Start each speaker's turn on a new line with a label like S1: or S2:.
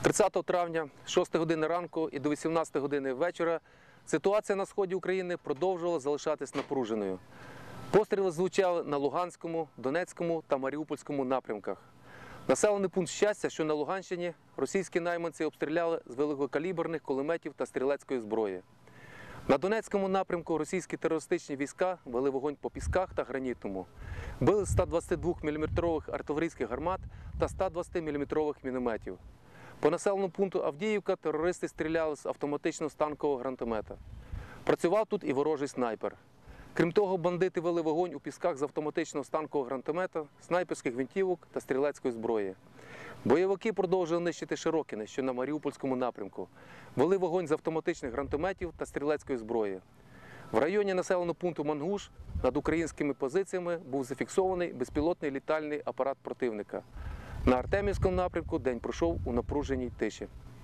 S1: 30 травня з 6 години ранку і до 18 години вечора ситуація на сході України продовжувала залишатись напруженою. Постріли звучали на Луганському, Донецькому та Маріупольському напрямках. Населений пункт Щастя, що на Луганщині, російські найманці обстріляли з великокаліберних кулеметів та стрілецької зброї. На Донецькому напрямку російські терористичні війська вели вогонь по Пісках та Гранітному. Били з 122 мм артилерійських гармат та 120 мм мінометів. По населеному пункту Авдіївка терористи стріляли з автоматичного станкового гранатомета. Працював тут і ворожий снайпер. Крім того, бандити вели вогонь у Пісках з автоматичного станкового гранатомета, снайперських гвинтівок та стрілецької зброї. Бойовики продовжили нищити Широкине, що на Маріупольському напрямку. Вели вогонь з автоматичних гранатометів та стрілецької зброї. В районі населеного пункту Мангуш над українськими позиціями був зафіксований безпілотний літальний апарат противника. На Артемівському напрямку день пройшов у напруженій тиші.